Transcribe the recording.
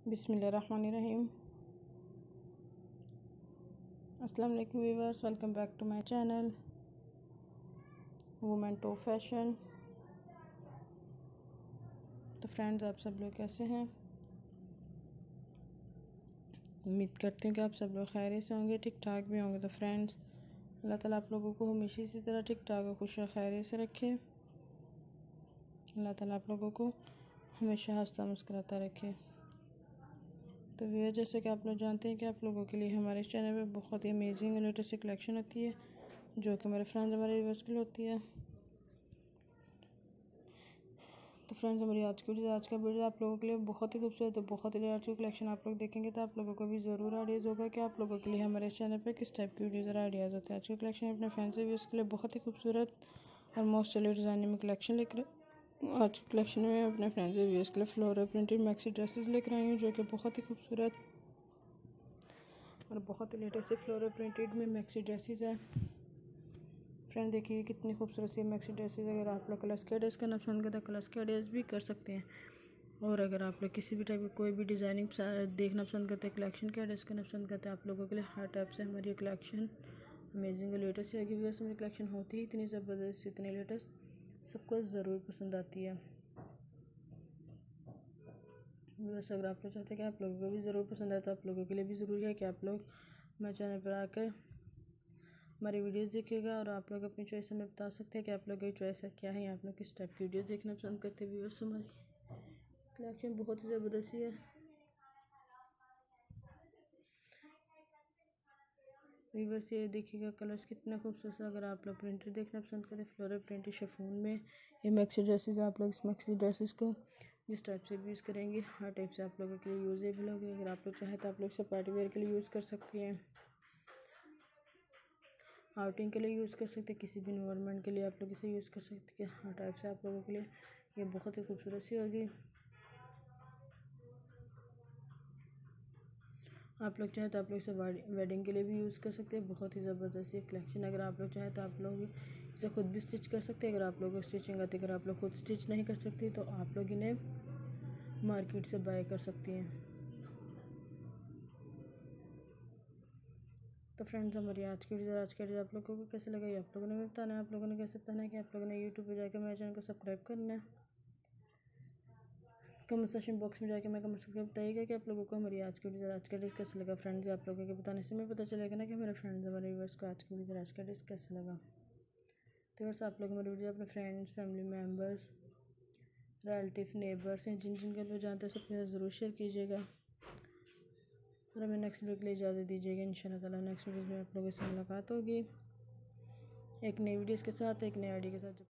बिस्मिल्लाहिर्रहमानिर्रहीम। अस्सलाम वालेकुम viewers, welcome back to my channel women top fashion. तो फ्रेंड्स, आप सब लोग कैसे हैं? उम्मीद करती हूँ कि आप सब लोग खैरियत से होंगे, ठीक ठाक भी होंगे। तो फ्रेंड्स, अल्लाह ताला आप लोगों को हमेशा इसी तरह ठीक ठाक और खुश और खैरियत से रखे। अल्लाह ताला आप लोगों को हमेशा हंसता मुस्कुराता रखे। तो व्यूअर, जैसे कि आप लोग जानते हैं कि आप लोगों के लिए हमारे चैनल पे बहुत ही अमेजिंग और लेटेस्ट कलेक्शन होती है, जो कि हमारे फ्रेंड्स हमारे व्यूअर्स के लिए होती है। तो फ्रेंड्स, हमारी आज का वीडियो आप लोगों के लिए बहुत ही खूबसूरत और बहुत ही अच्छी कलेक्शन आप लोग देखेंगे तो आप लोगों को भी ज़रूर आइडियाज़ होगा कि आप लोगों के लिए हमारे चैनल पे किस टाइप की वीडियोज़ और आइडियाज़ होते हैं। आज की कलेक्शन अपने फैंसी व्यूअर्स के लिए बहुत ही खूबसूरत और मोस्ट चलिए डिज़ाइनिंग में कलेक्शन लेकर आज की कलेक्शन में अपने फैंसी व्यूअर्स के लिए फ्लोरल प्रिंटेड मैक्सी ड्रेसेस लेकर आई हूँ, जो कि बहुत ही खूबसूरत और बहुत ही लेटेस्ट फ्लोरल प्रिंटेड में मैक्सी ड्रेसेस है। फ्रेंड, देखिए कितनी खूबसूरत सी मैक्सी ड्रेसेस। अगर आप लोग कलर्स के एडेस करना पसंद करते हैं, कलर्स के एडेस भी कर सकते हैं। और अगर आप लोग किसी भी टाइप की कोई भी डिज़ाइनिंग देखना पसंद करते हैं, कलेक्शन के एडेस करना पसंद करते हैं, आप लोगों के लिए हर टाइप से हमारी कलेक्शन अमेजिंग और लेटेस्ट है। व्यूअर्स, हमारी कलेक्शन होती है इतनी ज़बरदस्त, इतनी लेटेस्ट, सबको ज़रूर पसंद आती है। व्यूअर्स, अगर आप लोग चाहते हैं कि आप लोगों को भी ज़रूर पसंद आए तो आप लोगों के लिए भी ज़रूरी है कि आप लोग हमारे चैनल पर आकर हमारी वीडियोस देखिएगा और आप लोग अपनी चॉइस हमें बता सकते हैं कि आप लोगों की चॉइस है क्या है, आप लोग किस टाइप की वीडियोस देखना पसंद करते हैं। व्यूअर्स, हमारी कलेक्शन बहुत ही ज़बरदस्त है। व्यूअर्स, ये देखिएगा कलर्स कितना खूबसूरत है। अगर आप लोग प्रिंटेड देखना पसंद करते हैं, फ्लोरल प्रिंटेड शिफॉन में ये मैक्सी ड्रेसेस, आप लोग इस मैक्सी ड्रेसेस को जिस टाइप से भी यूज़ करेंगे हर टाइप से आप लोगों के लिए यूजेबल होगी। अगर आप लोग चाहें तो आप लोग इसे पार्टी वेयर के लिए यूज़ कर सकते हैं, आउटिंग के लिए यूज़ कर सकते हैं, किसी भी इन्वायरमेंट के लिए आप लोग इसे यूज़ कर सकते हैं। हर टाइप से आप लोगों के लिए ये बहुत ही खूबसूरत सी होगी। आप लोग चाहें तो आप लोग इसे वेडिंग के लिए भी यूज़ कर सकते हैं। बहुत ही ज़बरदस्त ये कलेक्शन। अगर आप लोग चाहें तो आप लोग इसे खुद भी स्टिच कर सकते हैं। अगर आप लोगों को स्टिचिंग आती है, अगर आप लोग खुद स्टिच नहीं कर सकती तो आप लोग इन्हें मार्केट से बाय कर सकती हैं। तो फ्रेंड्स, हमारी आज की वीडियो आप लोगों को कैसे लगा ये आप लोगों ने भी बताना है। आप लोगों ने कैसे बताना है कि आप लोगों ने यूट्यूब पर जाकर मेरे चैनल को सब्सक्राइब करना है। कमेंट सेक्शन बॉक्स में जाके मैं कमेंट करके बताइएगा कि आप लोगों को हमारी आज की वीडियो कैसे लगा। फ्रेंड्स, आप लोगों के बताने से मैं पता चलेगा ना कि हमारे फ्रेंड्स हमारे व्यूअर्स को आज की वीडियो कैसे लगा। तो बस आप लोग हमारी वीडियो अपने friends, family members, relative, neighbours हैं जिन जिन के लोग जानते हैं सबके साथ ज़रूर शेयर कीजिएगा और हमें नेक्स्ट वीडियो के लिए इजाज़त दीजिएगा। इंशाल्लाह ताला नेक्स्ट वीडियो में आप लोगों से मुलाकात होगी एक नई वीडियोज़ के साथ, एक नई आईडी के साथ।